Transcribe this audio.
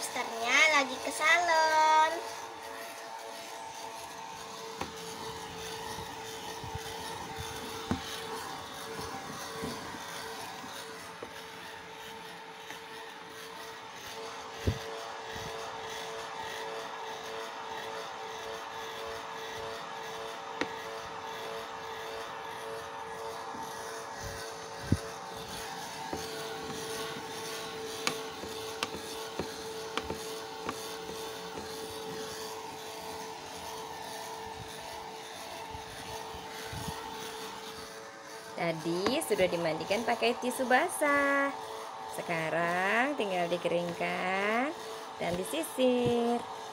hamsternya lagi ke salon. Tadi sudah dimandikan pakai tisu basah. Sekarang tinggal dikeringkan dan disisir.